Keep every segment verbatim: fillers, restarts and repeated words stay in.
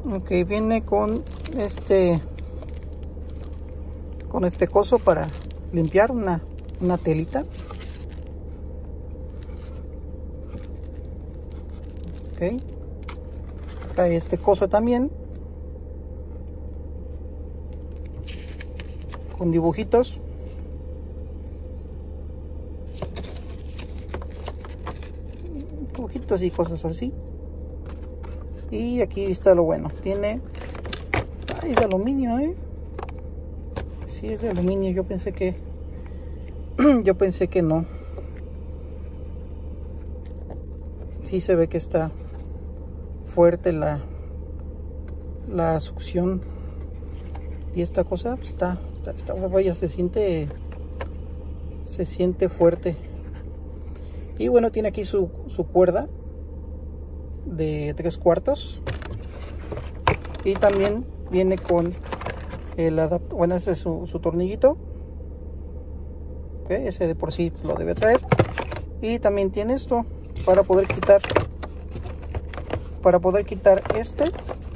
Ok, viene con este con este coso para limpiar una, una telita. Ok, trae este coso también con dibujitos. Dibujitos y cosas así. Y aquí está lo bueno, tiene, ay, es de aluminio, eh. Sí, es de aluminio. Yo pensé que yo pensé que no. Sí se ve que está fuerte la la succión, y esta cosa pues, está, está, está vaya, se siente se siente fuerte. Y bueno, tiene aquí su, su cuerda de tres cuartos, y también viene con el adaptador. Bueno, ese es su, su tornillito. Okay, ese de por sí lo debe traer. Y también tiene esto para poder quitar para poder quitar este.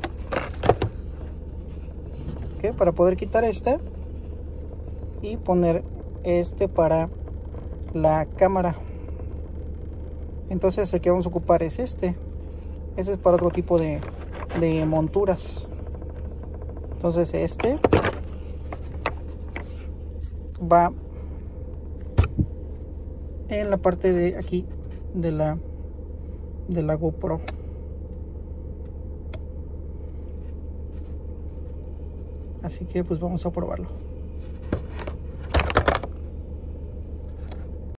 Okay, para poder quitar este y poner este para la cámara. Entonces el que vamos a ocupar es este. Ese es para otro tipo de, de monturas. Entonces este va en la parte de aquí de la de la GoPro. Así que pues vamos a probarlo.